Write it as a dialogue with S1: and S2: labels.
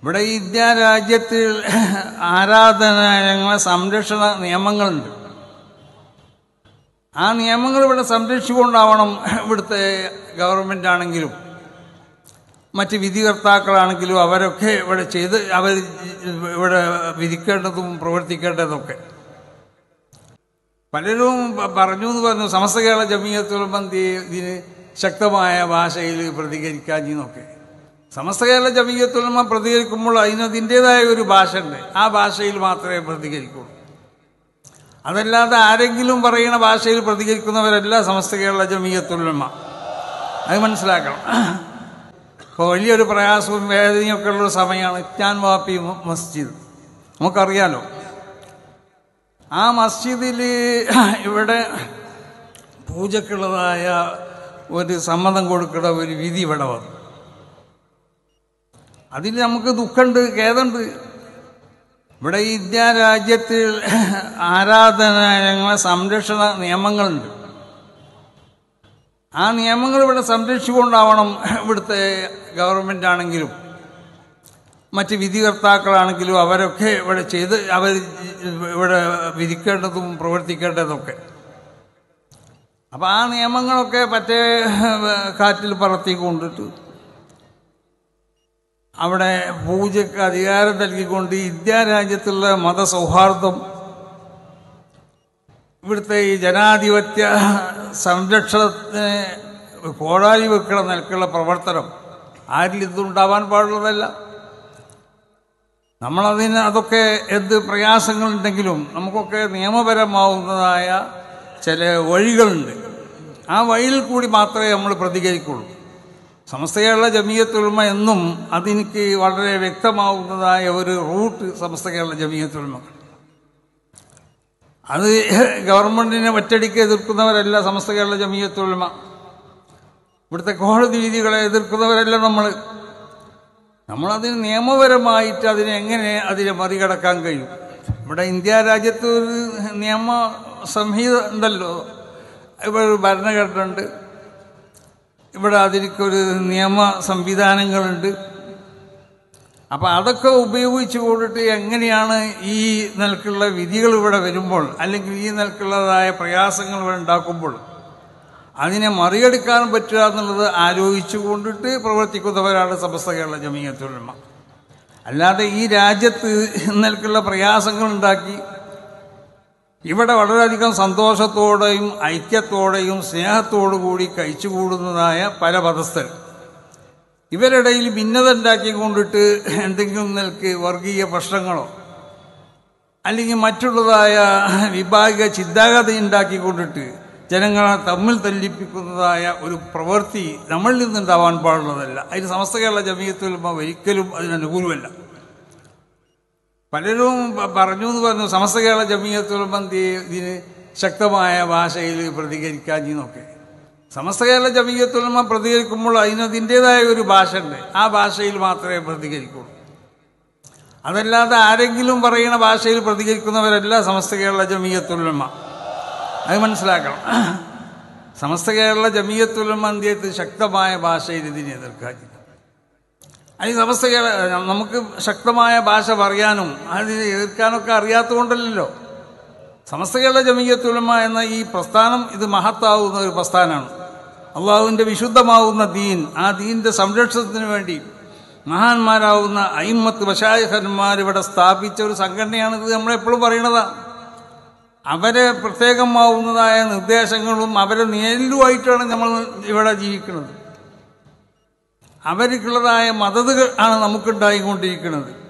S1: ഇവിടെ ഇന്ത്യ രാജ്യത്തിൽ ആരാധനാലയങ്ങളെ സംരക്ഷണ നിയമങ്ങളുണ്ട്. ആ നിയമങ്ങൾ ഇവിടെ സംരക്ഷിച്ചുകൊണ്ടാവണം ഇവിടുത്തെ ഗവൺമെൻറ് ആണെങ്കിലും മറ്റ് വിധികർത്താക്കളാണെങ്കിലും അവരൊക്കെ ഇവിടെ ചെയ്ത് അവർ ഇവിടെ വിധിക്കേണ്ടതും പ്രവർത്തിക്കേണ്ടതൊക്കെ. പലരും പറഞ്ഞു എന്ന് പറഞ്ഞു സമസ്ത കേരള ജമിയത്തുൽ ഉലമ ഇതിന് ശക്തമായ ഭാഷയിൽ പ്രതികരിക്കാഞ്ഞെന്നൊക്കെ. സമസ്ത കേരള ജമിയത്തുൽ ഉലമ പ്രതികരിക്കുമ്പോൾ അതിനതിൻ്റേതായ ഒരു ഭാഷ ഉണ്ട്. ആ ഭാഷയിൽ മാത്രമേ പ്രതികരിക്കുള്ളൂ. അതല്ലാതെ ആരെങ്കിലും പറയുന്ന ഭാഷയിൽ പ്രതികരിക്കുന്നവരല്ല സമസ്ത കേരള ജമിയത്തുൽ ഉലമ. അത് മനസ്സിലാക്കണം. ഇപ്പോൾ വലിയൊരു പ്രയാസവും വേദനയൊക്കെ ഉള്ളൊരു സമയമാണ് ഇത്യാൻ വാപ്പി മസ്ജിദ്. നമുക്കറിയാലോ, ആ മസ്ജിദിൽ ഇവിടെ പൂജക്കുള്ളതായ ഒരു സമ്മതം കൊടുക്കുന്ന ഒരു വിധി ഇവിടെ വന്നു. അതിൽ നമുക്ക് ദുഃഖമുണ്ട്, ഖേദമുണ്ട്. ഇവിടെ ഇന്ത്യ രാജ്യത്തിൽ ആരാധനാലയങ്ങളെ സംരക്ഷണ നിയമങ്ങളുണ്ട്. ആ നിയമങ്ങൾ ഇവിടെ സംരക്ഷിച്ചുകൊണ്ടാവണം ഇവിടുത്തെ ഗവൺമെൻറ് ആണെങ്കിലും മറ്റ് വിധികർത്താക്കളാണെങ്കിലും അവരൊക്കെ ഇവിടെ ചെയ്ത് അവർ ഇവിടെ വിധിക്കേണ്ടതും പ്രവർത്തിക്കേണ്ടതൊക്കെ. അപ്പം ആ നിയമങ്ങളൊക്കെ മറ്റേ കാറ്റിൽ പറത്തിക്കൊണ്ടിട്ട് അവിടെ പൂജയ്ക്ക് അധികാരം നൽകിക്കൊണ്ട് ഇന്ത്യ രാജ്യത്തുള്ള മതസൗഹാർദ്ദം, ഇവിടുത്തെ ഈ ജനാധിപത്യ സംരക്ഷണത്തിന് പോരാളി വെക്കണ നിലക്കുള്ള പ്രവർത്തനം ആരിൽ ഇതുണ്ടാവാൻ പാടുള്ളതല്ല. നമ്മളതിന് അതൊക്കെ എന്ത് പ്രയാസങ്ങളുണ്ടെങ്കിലും നമുക്കൊക്കെ നിയമപരമാവുന്നതായ ചില വഴികളുണ്ട്. ആ വഴിയിൽ കൂടി മാത്രമേ നമ്മൾ പ്രതികരിക്കുള്ളൂ. സമസ്ത കേരള ജമിയത്തുൽ ഉലമ എന്നും അതെനിക്ക് വളരെ വ്യക്തമാവുന്നതായ ഒരു റൂട്ട് സമസ്ത കേരള ജമിയത്തുൽ ഉലമ. അത് ഗവൺമെൻറ്റിനെ ഒറ്റടിക്ക് എതിർക്കുന്നവരല്ല സമസ്ത കേരള ജമിയത്തുൽ ഉലമ. ഇവിടുത്തെ കോടതി വിധികളെ എതിർക്കുന്നവരല്ല നമ്മളതിന് നിയമപരമായിട്ട് അതിനെ മറികടക്കാൻ കഴിയും. ഇവിടെ ഇന്ത്യ രാജ്യത്ത് ഒരു നിയമ സംഹിത ഉണ്ടല്ലോ, ഇവിടെ ഒരു ഭരണഘടന ഉണ്ട്, ഇവിടെ അതിനൊരു നിയമ സംവിധാനങ്ങളുണ്ട്. അപ്പം അതൊക്കെ ഉപയോഗിച്ച് കൊണ്ടിട്ട് എങ്ങനെയാണ് ഈ നിലക്കുള്ള വിധികൾ ഇവിടെ വരുമ്പോൾ അല്ലെങ്കിൽ ഈ നിലക്കുള്ളതായ പ്രയാസങ്ങൾ ഇവിടെ ഉണ്ടാക്കുമ്പോൾ അതിനെ മറികടക്കാൻ പറ്റുക എന്നുള്ളത് ആലോചിച്ചു കൊണ്ടിട്ട് പ്രവർത്തിക്കുന്നവരാണ് സമസ്ത കേരള ജമിയത്തുൽ ഉലമ. അല്ലാതെ ഈ രാജ്യത്ത് നിലക്കുള്ള പ്രയാസങ്ങൾ ഉണ്ടാക്കി ഇവിടെ വളരെയധികം സന്തോഷത്തോടെയും ഐക്യത്തോടെയും സ്നേഹത്തോടു കൂടി കഴിച്ചുകൂടുന്നതായ പല മതസ്ഥർ ഇവരിടയിൽ ഭിന്നത ഉണ്ടാക്കിക്കൊണ്ടിട്ട് എന്തെങ്കിലും നിലക്ക് വർഗീയ പ്രശ്നങ്ങളോ അല്ലെങ്കിൽ മറ്റുള്ളതായ വിഭാഗിക ചിന്താഗതി ഉണ്ടാക്കിക്കൊണ്ടിട്ട് ജനങ്ങളെ തമ്മിൽ തല്ലിപ്പിക്കുന്നതായ ഒരു പ്രവൃത്തി നമ്മളിൽ നിന്നുണ്ടാവാൻ പാടുള്ളതല്ല. അതിന് സമസ്ത കേരള ജമിയത്തുൽ ഉലമ ഒരിക്കലും അതിനനുകൂലമല്ല. പലരും പറഞ്ഞു എന്ന് പറഞ്ഞു സമസ്ത കേരള ജമിയത്തുൽ ഉലമ ഇതിന് ശക്തമായ ഭാഷയിൽ പ്രതികരിക്കാഞ്ഞെന്നൊക്കെ. സമസ്ത കേരള ജമിയത്തുൽ ഉലമ പ്രതികരിക്കുമ്പോൾ അതിനതിൻ്റേതായ ഒരു ഭാഷ ഉണ്ട്. ആ ഭാഷയിൽ മാത്രമേ പ്രതികരിക്കുള്ളൂ. അതല്ലാതെ ആരെങ്കിലും പറയുന്ന ഭാഷയിൽ പ്രതികരിക്കുന്നവരല്ല സമസ്ത കേരള ജമിയത്തുൽ ഉലമ. അത് മനസ്സിലാക്കണം. സമസ്ത കേരള ജമിയത്തുൽ ഉലമ ശക്തമായ ഭാഷയിൽ ഇതിനെ എതിർക്കാഞ്ഞില്ല. അതിന് സമസ്ത കേരള നമുക്ക് ശക്തമായ ഭാഷ പറയാനും അതിനെ എതിർക്കാനൊക്കെ അറിയാത്തതുകൊണ്ടല്ലോ. സമസ്ത കേരള ജമിയത്തുൽ ഉലമ എന്ന ഈ പ്രസ്ഥാനം ഇത് മഹത്താവുന്ന ഒരു പ്രസ്ഥാനമാണ്. അള്ളാഹുവിൻ്റെ വിശുദ്ധമാവുന്ന ദീൻ, ആ ദീനിൻ്റെ സംരക്ഷണത്തിന് വേണ്ടി മഹാന്മാരാവുന്ന അയിമ്മത്ത് മശായിഖന്മാർ ഇവിടെ സ്ഥാപിച്ച ഒരു സംഘടനയാണിത്. നമ്മളെപ്പോഴും പറയണതാണ്. അവരെ പ്രത്യേകമാവുന്നതായ നിർദ്ദേശങ്ങളും അവരെ നേരിലുമായിട്ടാണ് നമ്മൾ ഇവിടെ ജീവിക്കുന്നത്. അവർക്കുള്ളതായ മദതുകൾ ആണ് നമുക്കുണ്ടായിക്കൊണ്ടിരിക്കുന്നത്.